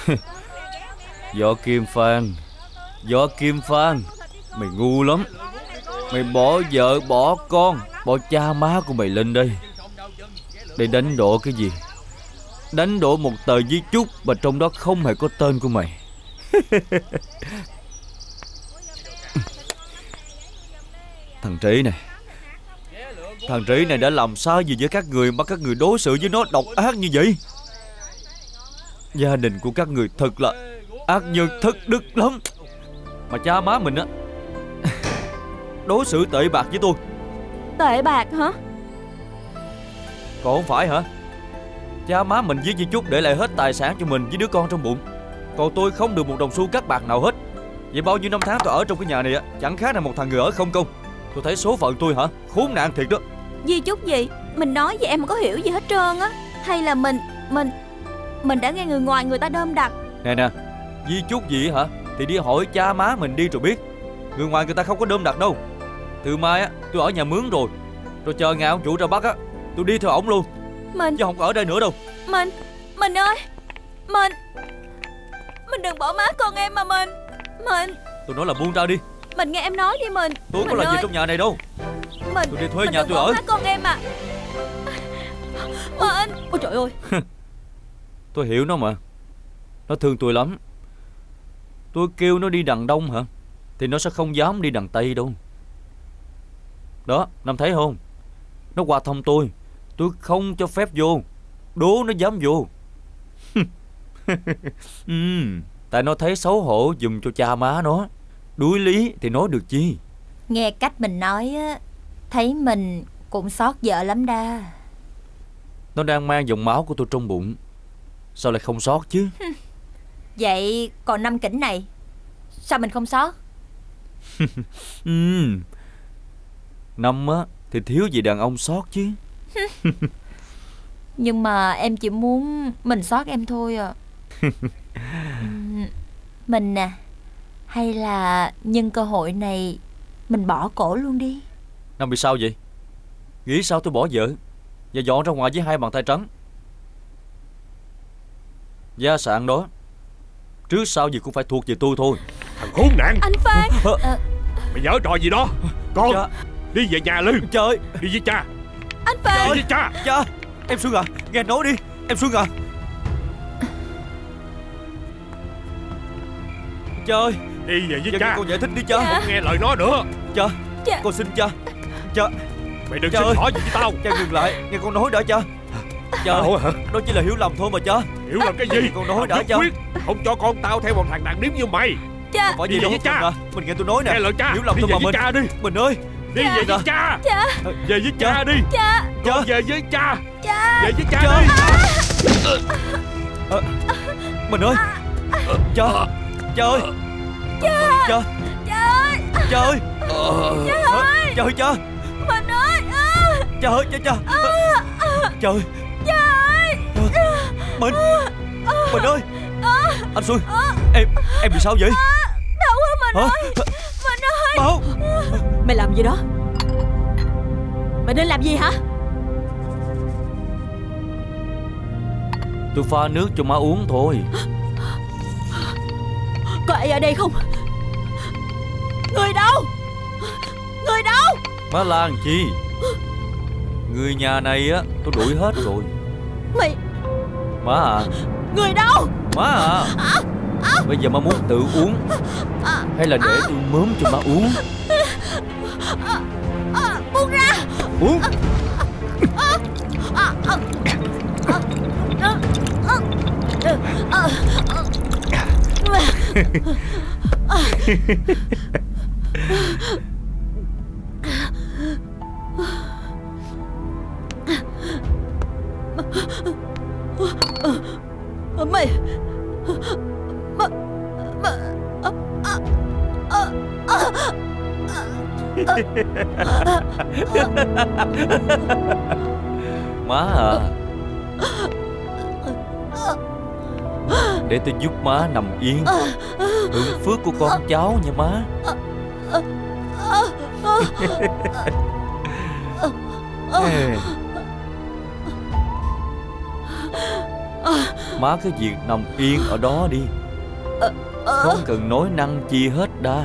Võ Kim Phan, Võ Kim Phan, mày ngu lắm. Mày bỏ vợ bỏ con, bỏ cha má của mày lên đây để đánh đổ cái gì? Đánh đổ một tờ di chúc mà trong đó không hề có tên của mày. Thằng Trí này, thằng Trí này đã làm sao gì với các người mà các người đối xử với nó độc ác như vậy? Gia đình của các người thật là ác nhân thất đức lắm. Mà cha má mình á đối xử tệ bạc với tôi. Tệ bạc hả? Còn không phải hả? Cha má mình với di chúc để lại hết tài sản cho mình với đứa con trong bụng, còn tôi không được một đồng xu cắt bạc nào hết. Vậy bao nhiêu năm tháng tôi ở trong cái nhà này á, chẳng khác nào một thằng người ở không công. Tôi thấy số phận tôi hả, khốn nạn thiệt đó. Di chúc gì? Mình nói vậy em không có hiểu gì hết trơn á. Hay là mình đã nghe người ngoài người ta đơm đặt. Nè nè, di chúc gì hả thì đi hỏi cha má mình đi rồi biết. Người ngoài người ta không có đơm đặt đâu. Từ mai á tôi ở nhà mướn rồi chờ ngày ông chủ ra bắt á, tôi đi theo ổng luôn. Chứ không có ở đây nữa đâu. Mình ơi, mình đừng bỏ má con em mà mình. Tôi nói là buông ra đi. Mình nghe em nói đi mình. Tôi không có là gì trong nhà này đâu. Tôi đi thuê nhà tôi ở. Đừng bỏ má con em à. Mình. Ôi trời ơi. Tôi hiểu nó mà. Nó thương tôi lắm. Tôi kêu nó đi đằng đông hả thì nó sẽ không dám đi đằng tây đâu. Đó, Nam thấy không? Nó qua thăm tôi không cho phép vô. Đố nó dám vô. Tại nó thấy xấu hổ giùm cho cha má nó. Đuối lý thì nói được chi. Nghe cách mình nói á, thấy mình cũng xót vợ lắm đa. Nó đang mang dòng máu của tôi trong bụng, sao lại không xót chứ? Vậy còn năm kỉnh này sao mình không xót? Năm á thì thiếu gì đàn ông xót chứ. Nhưng mà em chỉ muốn mình xót em thôi à. Mình nè, hay là nhân cơ hội này mình bỏ cổ luôn đi. Năm bị sao vậy? Nghĩ sao tôi bỏ vợ và dọn ra ngoài với hai bàn tay trắng? Gia sản đó trước sau gì cũng phải thuộc về tôi thôi. Thằng khốn nạn. Anh Phan. Mày giở trò gì đó? Con Cha. Đi về nhà Lư. Trời. Đi với cha. Anh Phan. Đi với cha. Cha. Em Xuân à, nghe nói đi. Em Xuân à. Cha ơi. Đi về với cha. cha. Con giải thích đi cha. Không nghe lời nó nữa. Cha. Cha. Con xin cha. Cha. Mày đừng cha xin ơi. hỏi gì với tao. Cha dừng lại, nghe con nói đã cha. Cha ơi, đó chỉ là hiểu lầm thôi mà cha. Hiểu lầm cái gì? Con nói đã cha. Không cho con tao theo một thằng đàn điếm như mày. Cha. Phải đi gì về với cha. Mình nghe tôi nói nè. Nghe lời cha. Hiểu lầm đi thôi về mà với mình. cha đi. Mình ơi. Đi về với cha. Cha. Về với cha đi. Cha. Con về với cha. Cha. Về với cha đi. Mình ơi. Cha. Cha ơi. Cha. Cha. Cha ơi. Cha ơi. Cha ơi. Cha ơi cha. Mình ơi. Cha ơi cha cha. Cha ơi. Cha ơi. Mình ơi. Anh Xuân. Em bị sao vậy? Đau quá mình ơi. Mình ơi. Bảo. Mày làm gì đó? Mày nên làm gì hả? Tôi pha nước cho má uống thôi. Có ai ở đây không? Người đâu? Người đâu? Má la làm chi? Người nhà này á tôi đuổi hết rồi. Mày. Má à. Người đâu? Má à. Bây giờ má muốn tự uống hay là để tôi mớm cho má uống? Buông ra. Uống. Mày. Má à. Để tôi giúp má nằm yên, hưởng phước của con cháu nha má. má cứ việc nằm yên ở đó đi, không cần nói năng chi hết đã.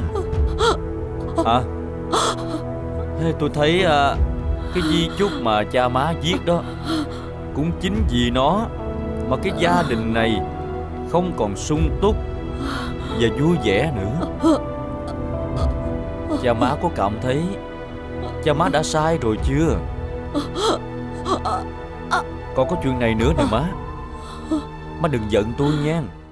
Thế tôi thấy cái di chúc mà cha má viết đó, cũng chính vì nó mà cái gia đình này không còn sung túc và vui vẻ nữa. Cha má có cảm thấy cha má đã sai rồi chưa? Còn có chuyện này nữa nè má. Má đừng giận tôi nha.